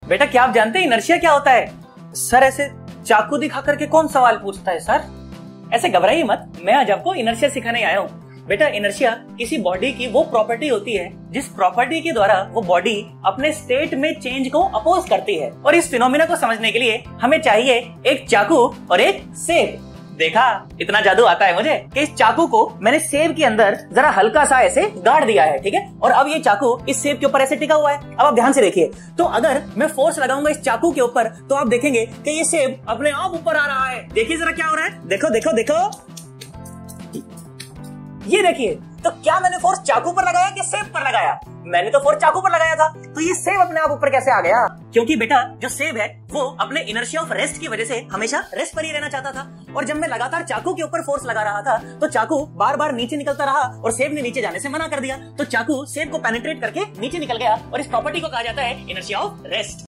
बेटा क्या आप जानते हैं इनर्शिया क्या होता है? सर ऐसे चाकू दिखा करके कौन सवाल पूछता है सर? ऐसे घबराइए मत, मैं आज आपको इनर्शिया सिखाने आया हूँ। बेटा इनर्शिया किसी बॉडी की वो प्रॉपर्टी होती है जिस प्रॉपर्टी के द्वारा वो बॉडी अपने स्टेट में चेंज को अपोज करती है। और इस फिनोमिना को समझने के लिए हमें चाहिए एक चाकू और एक सेब। देखा, इतना जादू आता है मुझे कि इस चाकू को मैंने सेब के अंदर जरा हल्का सा ऐसे गाड़ दिया है, ठीक है। और अब ये चाकू इस सेब के ऊपर ऐसे टिका हुआ है। अब आप ध्यान से देखिए, तो अगर मैं फोर्स लगाऊंगा इस चाकू के ऊपर तो आप देखेंगे कि ये सेब अपने आप ऊपर आ रहा है। देखिए जरा क्या हो रहा है, देखो देखो देखो, ये देखिए। तो क्या मैंने फोर्स चाकू पर लगाया कि सेब पर लगाया? मैंने तो फोर्स चाकू पर लगाया था, तो ये सेब अपने आप ऊपर कैसे आ गया? क्योंकि बेटा जो सेब है वो अपने इनर्शिया ऑफ रेस्ट की वजह से हमेशा रेस्ट पर ही रहना चाहता था। और जब मैं लगातार चाकू के ऊपर फोर्स लगा रहा था तो चाकू बार बार नीचे निकलता रहा और सेब ने नीचे जाने से मना कर दिया। तो चाकू सेब को पेनिट्रेट करके नीचे निकल गया और इस प्रॉपर्टी को कहा जाता है इनर्शिया ऑफ रेस्ट।